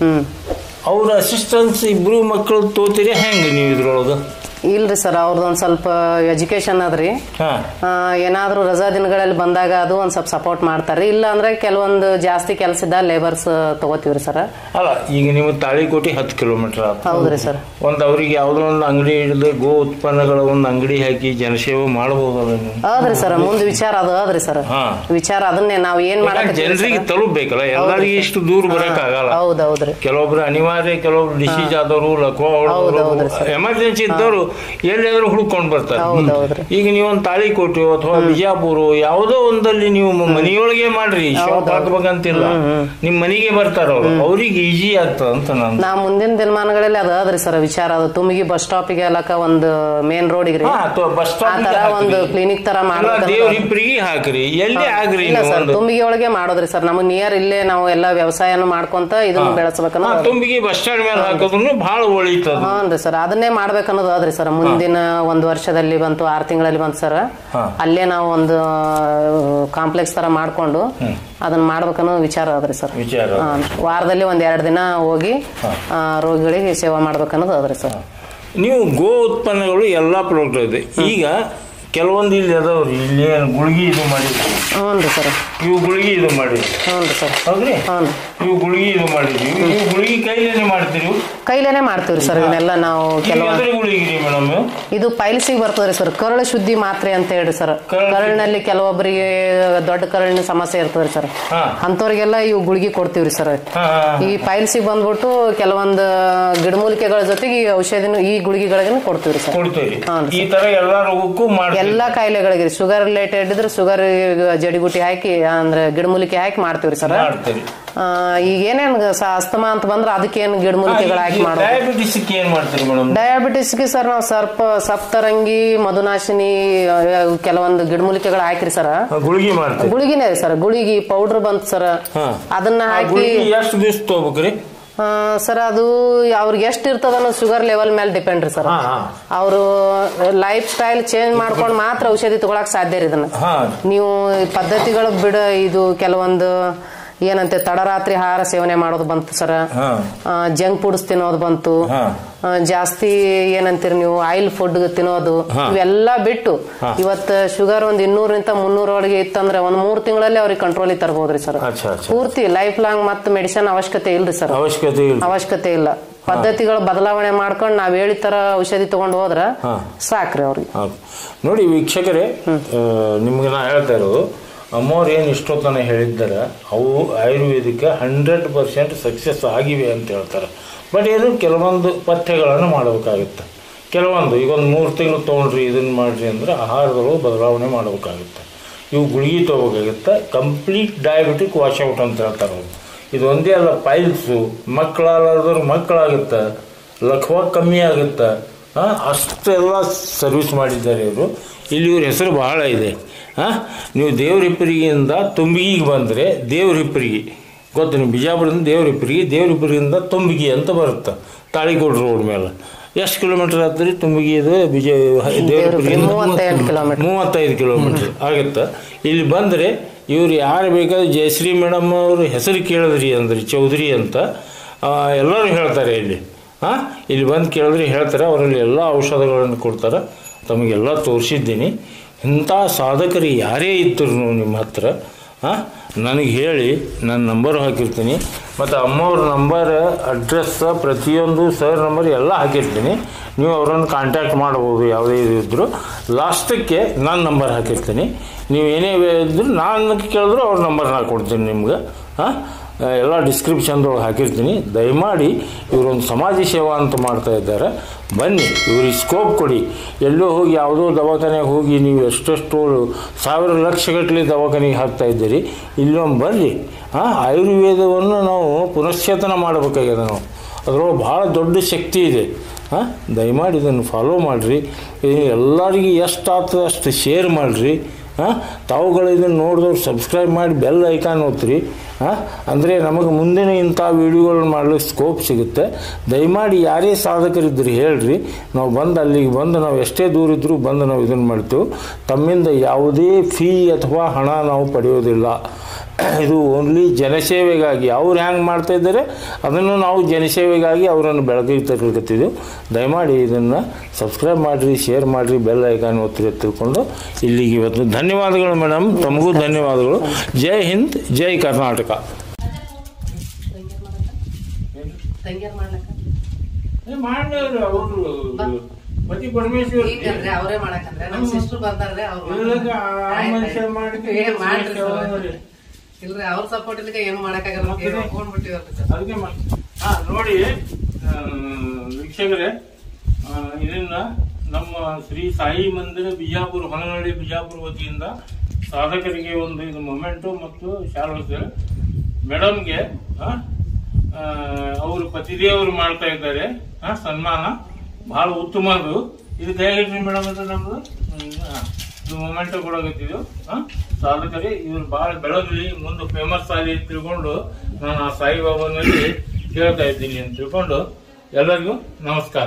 [SPEAKER 2] ಅವ್ರ ಅಸಿಸ್ಟೆನ್ಸ್ ಇಬ್ರು ಮಕ್ಕಳು ತೋತೀರಿ ಹೆಂಗ ನೀವು ಇದ್ರೊಳಗ?
[SPEAKER 1] ಇಲ್ರಿ ಸರ್, ಅವ್ರದ್ದೊಂದ್ ಸ್ವಲ್ಪ ಎಜುಕೇಶನ್ ಅದ್ರಿ. ಏನಾದ್ರು ರಜಾ ದಿನಗಳಲ್ಲಿ ಬಂದಾಗ ಅದು ಒಂದ್ ಸ್ವಲ್ಪ ಸಪೋರ್ಟ್ ಮಾಡ್ತಾರ್ರಿ. ಇಲ್ಲ ಅಂದ್ರೆ ಕೆಲವೊಂದು ಜಾಸ್ತಿ ಕೆಲಸ ಇದ್ದ ಲೇಬರ್ಸ್ ತಗೋತೀವ್ರಿ ಸರ್.
[SPEAKER 2] ಅಲ್ಲ, ಈಗ ನೀವು ತಾಳಿಕೋಟಿ ಹತ್ತು ಕಿಲೋಮೀಟರ್.
[SPEAKER 1] ಹೌದ್ರಿ ಸರ್.
[SPEAKER 2] ಒಂದ್ ಅವ್ರಿಗೆ ಯಾವ್ದೋ ಒಂದು ಅಂಗಡಿ ಹಿಡಿದು ಗೋ ಉತ್ಪನ್ನಗಳ ಒಂದು ಅಂಗಡಿ ಹಾಕಿ ಜನಸೇವೆ ಮಾಡಬಹುದಲ್ಲ?
[SPEAKER 1] ಹೌದ್ರಿ ಸರ್, ಮುಂದ್ ವಿಚಾರ ಅದು ಅದ್ರಿ ಸರ್. ವಿಚಾರ ಅದನ್ನೇ ನಾವ್ ಏನ್ ಮಾಡಕ್
[SPEAKER 2] ಜನರಿಗೆ ತಲುಪಬೇಕಲ್ಲ, ಎಲ್ಲರಿಗೆ ಇಷ್ಟು ದೂರ ಬರಕ್ ಆಗಲ್ಲ.
[SPEAKER 1] ಹೌದೌದ್ರಿ.
[SPEAKER 2] ಕೆಲವೊಬ್ರು ಅನಿವಾರ್ಯ, ಕೆಲವೊಬ್ರು ಡಿಸೀಸ್ ಆದವರು, ಲಕ್ವಾ ಹೊಡೆದವರು, ಎಮರ್ಜೆನ್ಸಿ ಇದ್ದವರು ಎಲ್ಲಿಯಾದ್ರೂ ಹುಡ್ಕೊಂಡ್ ಬರ್ತಾರೆ. ಈಗ ನೀವೊಂದು ತಾಳಿಕೋಟೆ ಅಥವಾ ಬಿಜಾಪುರ ಯಾವುದೋ ಒಂದಲ್ಲಿ ನೀವು ಮನೆಯೊಳಗೆ ಮಾಡ್ರಿ, ಶಾಪ್ ಹಾಕ್ಬೇಕಂತಿಲ್ಲ, ನಿಮ್ ಮನೆಗೆ ಬರ್ತಾರ ಅವ್ರು, ಅವ್ರಿಗೆ ಈಜಿ ಆಗ್ತದ ಅಂತ ನಾನು.
[SPEAKER 1] ನಾ ಮುಂದಿನ ದಿನಮಾನಗಳಲ್ಲಿ ಅದ ಅದ್ರಿ ಸರ್ ವಿಚಾರ. ಅದು ತುಮಗಿ ಬಸ್ ಸ್ಟಾಪಿಗೆ ಅಲ್ಲಕ ಒಂದು ಮೇನ್ ರೋಡಿಗೆ
[SPEAKER 2] ಬಸ್ ಸ್ಟಾಪ್
[SPEAKER 1] ಒಂದು ಕ್ಲಿನಿಕ್ ತರ
[SPEAKER 2] ದೇವ್ರಿಬ್ರಿಗೆ ಹಾಕ್ರಿ, ಎಲ್ಲಿ ಆಗ್ರಿ
[SPEAKER 1] ಸರ್. ತುಮಗಿ ಒಳಗೆ ಮಾಡೋದ್ರಿ ಸರ್. ನಮಗ್ ನಿಯರ್ ಇಲ್ಲೇ ನಾವು ಎಲ್ಲಾ ವ್ಯವಸಾಯನು ಮಾಡ್ಕೊಂತ ಇದನ್ನ ಬೆಳೆಸಬೇಕನ್ನ
[SPEAKER 2] ತುಮಗಿ ಬಸ್ ಸ್ಟಾಂಡ್ ಮೇಲೆ ಹಾಕೋದ್ನು ಬಹಳ ಒಳಿತದ.
[SPEAKER 1] ಹಾನ್ರಿ ಸರ್, ಅದನ್ನೇ ಮಾಡ್ಬೇಕನ್ನೋದು ಅದ್ರಿ ಸರ್. ಮುಂದಿನ ಒಂದ್ ವರ್ಷದಲ್ಲಿ ಬಂತು, ಆರ್ ತಿಂಗಳಲ್ಲಿ ಬಂತು ಸರ್. ಅಲ್ಲೇ ನಾವು ಒಂದು ಕಾಂಪ್ಲೆಕ್ಸ್ ತರ ಮಾಡ್ಕೊಂಡು ಅದನ್ನ ಮಾಡ್ಬೇಕನ್ನೋ ವಿಚಾರ ಅದ್ರಿ ಸರ್. ವಾರದಲ್ಲಿ ಒಂದ್ ಎರಡ್ ದಿನ ಹೋಗಿ ರೋಗಿಗಳಿಗೆ ಸೇವಾ ಮಾಡ್ಬೇಕನ್ನೋದು ಅದ್ರಿ ಸರ್.
[SPEAKER 2] ನೀವು ಗೋ ಉತ್ಪನ್ನಗಳು ಎಲ್ಲಾ ಪ್ರಾಡಕ್ಟ್ ಇದೆ. ಈಗ ಕೆಲವೊಂದು ಇಲ್ಲಿ ಅದಾವ್ರಿ, ಇಲ್ಲಿ ಗುಳಿಗೆ ಇದು ಮಾಡಿದ್ರಿ.
[SPEAKER 1] ಹ್ಞೂ ಸರ್.
[SPEAKER 2] ಇವು ಗುಳಿಗೆ ಇದು ಮಾಡಿದ್ರಿ.
[SPEAKER 1] ಹ್ಞೂ ಸರ್.
[SPEAKER 2] ಹೌದ್ರಿ. ಇವು ಗುಳಿಗೆ ಇದು ಮಾಡಿದ್ರಿ. ಇವು ಗುಳಿಗೆ ಕೈಲೇನೆ ಮಾಡ್ತೀರಿ?
[SPEAKER 1] ಕೈಲೇನೆ ಮಾಡ್ತೀವ್ರಿ ಸರ್. ಇದನ್ನೆಲ್ಲ ನಾವು ಕೆಲವೊಂದು
[SPEAKER 2] ಗುಳಿಗೆ ಮೇಡಮ್
[SPEAKER 1] ಇದು ಪೈಲ್ಸಿಗೆ ಬರ್ತದ್ರಿ ಸರ್. ಕರಳು ಶುದ್ಧಿ ಮಾತ್ರೆ ಅಂತ ಹೇಳ್ರಿ ಸರ್. ಕರಳಿನಲ್ಲಿ ಕೆಲವೊಬ್ಬರಿಗೆ ದೊಡ್ಡ ಕರಳಿನ ಸಮಸ್ಯೆ ಇರ್ತದ್ರಿ ಸರ್. ಅಂತವ್ರಿಗೆಲ್ಲ ಇವು ಗುಳಿಗೆ ಕೊಡ್ತೀವ್ರಿ ಸರ್. ಈ ಪೈಲ್ಸಿಗೆ ಬಂದ್ಬಿಟ್ಟು ಕೆಲವೊಂದು ಗಿಡಮೂಲಿಕೆಗಳ ಜೊತೆಗೆ ಈ ಔಷಧಿನ ಈ ಗುಳಿಗೆಗಳಿಗೆ ಕೊಡ್ತೀವ್ರಿ ಸರ್.
[SPEAKER 2] ಈ ತರ ಎಲ್ಲಾ ರೋಗಕ್ಕೂ
[SPEAKER 1] ಎಲ್ಲಾ ಕಾಯಿಲೆಗಳಿಗೆ ಶುಗರ್ ರಿಲೇಟೆಡ್ ಇದ್ರೆ ಶುಗರ್ ಜಡಿಗುಟಿ ಹಾಕಿ ಅಂದ್ರೆ ಗಿಡಮೂಲಿಕೆ ಹಾಕಿ ಮಾಡ್ತೀವ್ರಿ ಸರ್. ಈಗ ಏನೇನ್ ಅಸ್ತಮಾ ಅಂತ ಬಂದ್ರೆ ಅದಕ್ಕೇನು ಗಿಡಮೂಲಿಕೆಗಳು ಹಾಕಿ ಮಾಡೋದು. ಡಯಾಬಿಟಿಸ್ಗೆ ಸರ್ ನಾವು ಸರ್ಪ ಸಪ್ತರಂಗಿ ಮಧುನಾಶಿನಿ ಕೆಲವೊಂದು ಗಿಡಮೂಲಿಕೆಗಳು ಹಾಕಿರಿ ಸರ್.
[SPEAKER 2] ಗುಳಿಗೆ
[SPEAKER 1] ಗುಳಿಗಿನೇ ಸರ್. ಗುಳಿಗಿ ಪೌಡರ್ ಬಂತು ಸರ್, ಅದನ್ನ ಹಾಕಿ
[SPEAKER 2] ಎಷ್ಟು ದಿವಸ ತಗೋಬೇಕ್ರಿ?
[SPEAKER 1] ಸರ್ ಅದು ಅವ್ರಿಗೆ ಎಷ್ಟು ಇರ್ತದ ಅನ್ನೋ ಶುಗರ್ ಲೆವೆಲ್ ಮೇಲೆ ಡಿಪೆಂಡ್ ರೀ ಸರ್. ಅವರು ಲೈಫ್ ಸ್ಟೈಲ್ ಚೇಂಜ್ ಮಾಡ್ಕೊಂಡು ಮಾತ್ರ ಔಷಧಿ ತಗೊಳಕ್ ಸಾಧ್ಯ ರೀ. ಇದನ್ನ ನೀವು ಪದ್ಧತಿಗಳು ಬಿಡ ಇದು ಕೆಲವೊಂದು ಏನಂತೆ ತಡರಾತ್ರಿ ಆಹಾರ ಸೇವನೆ ಮಾಡೋದು ಬಂತು ಸರ್, ಜಂಕ್ ಫುಡ್ಸ್ ತಿನ್ನೋದು ಬಂತು, ಜಾಸ್ತಿ ಏನಂತೀರಿ ನೀವು ಆಯಿಲ್ ಫುಡ್ ತಿನ್ನೋದು, ಇವೆಲ್ಲ ಬಿಟ್ಟು ಇವತ್ತು ಶುಗರ್ ಒಂದ್ ಇನ್ನೂರಿಂದ ಮುನ್ನೂರೊಳಗೆ ಇತ್ತಂದ್ರೆ ಒಂದ್ ಮೂರ್ ತಿಂಗಳಲ್ಲಿ ಅವ್ರಿಗೆ ಕಂಟ್ರೋಲ್ ತರಬಹುದ್ರಿ ಸರ್. ಪೂರ್ತಿ ಲೈಫ್ ಲಾಂಗ್ ಮತ್ತೆ ಮೆಡಿಸಿನ್ ಅವಶ್ಯಕತೆ ಇಲ್ರಿ ಸರ್, ಅವಶ್ಯಕತೆ ಇಲ್ಲ. ಪದ್ಧತಿಗಳು ಬದಲಾವಣೆ ಮಾಡ್ಕೊಂಡು ನಾವ್ ಹೇಳಿ ತರ ಔಷಧಿ ತಗೊಂಡ್ ಹೋದ್ರ ಸಾಕ್ರಿ ಅವ್ರಿಗೆ.
[SPEAKER 2] ನೋಡಿ ವೀಕ್ಷಕರೇ, ನಿಮ್ಗೆ ನಾ ಹೇಳ್ತಾ ಇರೋದು ಅಮ್ಮವ್ರು ಏನು ಇಷ್ಟೊತ್ತನ ಹೇಳಿದ್ದಾರೆ ಅವು ಆಯುರ್ವೇದಿಕ ಹಂಡ್ರೆಡ್ ಪರ್ಸೆಂಟ್ ಸಕ್ಸಸ್ ಆಗಿವೆ ಅಂತ ಹೇಳ್ತಾರೆ. ಬಟ್ ಏನು ಕೆಲವೊಂದು ಪಥ್ಯಗಳನ್ನು ಮಾಡಬೇಕಾಗುತ್ತೆ. ಕೆಲವೊಂದು ಈಗ ಒಂದು ಮೂರು ತಿಂಗಳು ತೊಗೊಂಡ್ರಿ ಇದನ್ನು ಮಾಡಿರಿ ಅಂದರೆ ಆಹಾರದೊಳಗೆ ಬದಲಾವಣೆ ಮಾಡಬೇಕಾಗುತ್ತೆ. ಇವು ಗುಳಿಗೆ ತೊಗೋಬೇಕಾಗುತ್ತೆ. ಕಂಪ್ಲೀಟ್ ಡಯಾಬಿಟಿಕ್ ವಾಶ್ಔಟ್ ಅಂತ ಹೇಳ್ತಾರೆ ಅವರು. ಇದು ಒಂದೇ ಅಲ್ಲ, ಪೈಲ್ಸು ಮಕ್ಕಳಾದ್ರೆ ಮಕ್ಕಳಾಗುತ್ತೆ, ಲಕ್ವ ಕಮ್ಮಿ ಆಗುತ್ತೆ. ಅಷ್ಟೆಲ್ಲ ಸರ್ವಿಸ್ ಮಾಡಿದ್ದಾರೆ ಇವರು. ಇಲ್ಲಿ ಇವ್ರ ಹೆಸರು ಬಹಳ ಇದೆ. ಹಾಂ, ನೀವು ದೇವ್ರ ಹಿಪ್ಪರಿಗೆಯಿಂದ ತುಂಬಿಗಿಗೆ ಬಂದರೆ ದೇವ್ರ ಹಿಪ್ಪರಿಗೆ ಗೊತ್ತು, ನೀವು ಬಿಜಾಪುರದಿಂದ ದೇವ್ರ ಹಿಪ್ಪರಿಗೆ, ದೇವ್ರ ಹಿಪ್ಪರಿಗಿಂದ ತುಂಬಿಗಿ ಅಂತ ಬರುತ್ತೆ ತಾಳಿಕೋಟೆ ರೋಡ್ ಮೇಲೆ. ಎಷ್ಟು ಕಿಲೋಮೀಟರ್ ಆಗ್ತದೆ ತುಂಬಿಗಿ? ಇದು ವಿಜಯ ದೇವ್ರ ಹಿಪ್ಪರಿಗಿಂದ ಮೂವತ್ತೈದು ಕಿಲೋಮೀಟ್ರ್ ಆಗುತ್ತೆ. ಇಲ್ಲಿ ಬಂದರೆ ಇವ್ರು ಯಾರು ಬೇಕಾದ್ರೆ ಜಯಶ್ರೀ ಮೇಡಮ್ ಅವ್ರ ಹೆಸರು ಕೇಳಿದ್ರಿ ಅಂದ್ರೆ ಚೌಧರಿ ಅಂತ ಎಲ್ಲರೂ ಹೇಳ್ತಾರೆ ಇಲ್ಲಿ. ಹಾಂ, ಇಲ್ಲಿ ಬಂದು ಕೇಳಿದ್ರೆ ಹೇಳ್ತಾರೆ. ಅವರಲ್ಲಿ ಎಲ್ಲ ಔಷಧಗಳನ್ನು ಕೊಡ್ತಾರೆ. ತಮಗೆಲ್ಲ ತೋರಿಸಿದ್ದೀನಿ. ಇಂಥ ಸಾಧಕರು ಯಾರೇ ಇದ್ದರು ನಿಮ್ಮ ಹತ್ರ ಹಾಂ ನನಗೆ ಹೇಳಿ, ನನ್ನ ನಂಬರ್ ಹಾಕಿರ್ತೀನಿ. ಮತ್ತು ಅಮ್ಮವ್ರ ನಂಬರ್, ಅಡ್ರೆಸ್, ಪ್ರತಿಯೊಂದು ಸರ್ ನಂಬರ್ ಎಲ್ಲ ಹಾಕಿರ್ತೀನಿ. ನೀವು ಅವರನ್ನು ಕಾಂಟ್ಯಾಕ್ಟ್ ಮಾಡ್ಬೋದು ಯಾವುದೇ ಇದ್ದರೂ. ಲಾಸ್ಟಕ್ಕೆ ನನ್ನ ನಂಬರ್ ಹಾಕಿರ್ತೀನಿ. ನೀವು ಏನೇ ಇದ್ದರೂ ನಾನು ಕೇಳಿದ್ರು ಅವ್ರ ನಂಬರ್ ನಾನು ಕೊಡ್ತೀನಿ ನಿಮ್ಗೆ. ಹಾಂ, ಎಲ್ಲ ಡಿಸ್ಕ್ರಿಪ್ಷನ್ದೊಳಗೆ ಹಾಕಿರ್ತೀನಿ. ದಯಮಾಡಿ ಇವರೊಂದು ಸಮಾಜ ಸೇವಾ ಅಂತ ಮಾಡ್ತಾ ಇದ್ದಾರೆ. ಬನ್ನಿ, ಇವ್ರಿಗೆ ಸ್ಕೋಪ್ ಕೊಡಿ. ಎಲ್ಲೋ ಹೋಗಿ ಯಾವುದೋ ದವಾಖಾನೆಗೆ ಹೋಗಿ ನೀವು ಎಷ್ಟೆಷ್ಟು ಸಾವಿರ ಲಕ್ಷಗಟ್ಟಲೆ ದವಾಖಾನೆಗೆ ಹಾಕ್ತಾ ಇದ್ದೀರಿ. ಇಲ್ಲೊಮ್ಮೆ ಬರ್ರಿ. ಹಾಂ, ಆಯುರ್ವೇದವನ್ನು ನಾವು ಪುನಶ್ಚೇತನ ಮಾಡಬೇಕಾಗಿದೆ. ನಾವು ಅದರೊಳಗೆ ಭಾಳ ದೊಡ್ಡ ಶಕ್ತಿ ಇದೆ. ಹಾಂ, ದಯಮಾಡಿ ಇದನ್ನು ಫಾಲೋ ಮಾಡಿರಿ. ಇದು ಎಲ್ಲರಿಗೂ ಎಷ್ಟು ಆಗ್ತದೆ ಅಷ್ಟು ಶೇರ್ ಮಾಡಿರಿ. ಹಾಂ, ತಾವುಗಳು ಇದನ್ನು ನೋಡಿದವ್ರು ಸಬ್ಸ್ಕ್ರೈಬ್ ಮಾಡಿ ಬೆಲ್ ಐಕಾನ್ ಒತ್ತಿರಿ. ಹಾಂ, ಅಂದರೆ ನಮಗೆ ಮುಂದಿನ ಇಂಥ ವೀಡಿಯೋಗಳನ್ನ ಮಾಡಲಿಕ್ಕೆ ಸ್ಕೋಪ್ ಸಿಗುತ್ತೆ. ದಯಮಾಡಿ ಯಾರೇ ಸಾಧಕರಿದ್ದರೆ ಹೇಳ್ರಿ. ನಾವು ಬಂದು ಅಲ್ಲಿಗೆ ಬಂದು ನಾವು ಎಷ್ಟೇ ದೂರ ಇದ್ದರೂ ಬಂದು ನಾವು ಇದನ್ನು ಮಾಡ್ತೇವೆ. ತಮ್ಮಿಂದ ಯಾವುದೇ ಫೀ ಅಥವಾ ಹಣ ನಾವು ಪಡೆಯೋದಿಲ್ಲ. ಇದು ಓನ್ಲಿ ಜನಸೇವೆಗಾಗಿ. ಅವ್ರು ಹ್ಯಾಂಗೆ ಮಾಡ್ತಾಯಿದ್ದಾರೆ ಅದನ್ನು ನಾವು ಜನಸೇವೆಗಾಗಿ ಅವರನ್ನು ಬೆಳಕಿಗೆ ತರಲಿಕ್ಕತ್ತಿದ್ದೆವು. ದಯಮಾಡಿ ಇದನ್ನು ಸಬ್ಸ್ಕ್ರೈಬ್ ಮಾಡಿರಿ, ಶೇರ್ ಮಾಡಿರಿ, ಬೆಲ್ ಐಕಾನ್ ಒತ್ತಿರಿ ತಿಳ್ಕೊಂಡು ಇಲ್ಲಿಗೆ ಇವತ್ತು ಧನ್ಯವಾದಗಳು ಮೇಡಮ್. ತಮಗೂ ಧನ್ಯವಾದಗಳು. ಜೈ ಹಿಂದ್, ಜೈ ಕರ್ನಾಟಕ. ಪತಿ ಪರಮೇಶ್ವರ್
[SPEAKER 1] ಅವರೇ ಮಾಡಕಂದ್ರೆ ನಮ್ಮ ಸಿಸ್ಟರ್ ಬರ್ತಾರ್ರೆ ಅವ್ರು ಇಲ್ರಿ ಅವ್ರ ಸಪೋರ್ಟ್ ಇಲ್ಲಿಗೆ ಏನು ಮಾಡಕ್ಕಾಗಲ್ಲ.
[SPEAKER 2] ಅದಕ್ಕೆ ಹಾ ನೋಡಿ ವೀಕ್ಷಕರೇ, ಇದನ್ನ ನಮ್ಮ ಶ್ರೀ ಸಾಯಿ ಮಂದಿರ ಬಿಜಾಪುರ, ಹೊನಹಳ್ಳಿ ಬಿಜಾಪುರ ವತಿಯಿಂದ ಸಾಧಕರಿಗೆ ಒಂದು ಇದು ಮೊಮೆಂಟು ಮತ್ತು ಶಾಲ್ವಸ್ ಮೇಡಮ್ಗೆ ಅವರು ಪತಿದೇವರು ಮಾಡ್ತಾ ಇದ್ದಾರೆ ಸನ್ಮಾನ. ಬಹಳ ಉತ್ತಮ ಅದು. ಇದು ದಯವಿಟ್ಟು ಮೇಡಮ್ ಅಂತ ನಮ್ದು ಇದು ಮೊಮೆಂಟು ಕೊಡೋಗತ್ತಿದ್ದು. ಸಾಧಕರೇ ಇವ್ರು ಬಹಳ ಬೆಳಗಲಿ ಮುಂದೆ ಫೇಮಸ್ ಆಗಿ ತಿಳ್ಕೊಂಡು ನಾನು ಆ ಸಾಯಿಬಾಬಾನಲ್ಲಿ ಕೇಳ್ತಾ ಇದ್ದೀನಿ ಅಂತ ತಿಳ್ಕೊಂಡು ಎಲ್ಲರಿಗೂ ನಮಸ್ಕಾರ.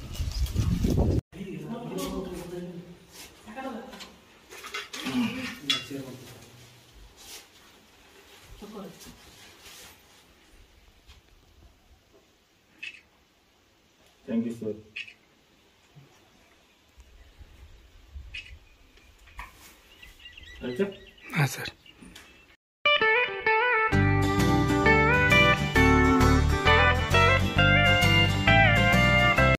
[SPEAKER 2] Thank you sir.
[SPEAKER 3] ಹಾಂ ಸರ್.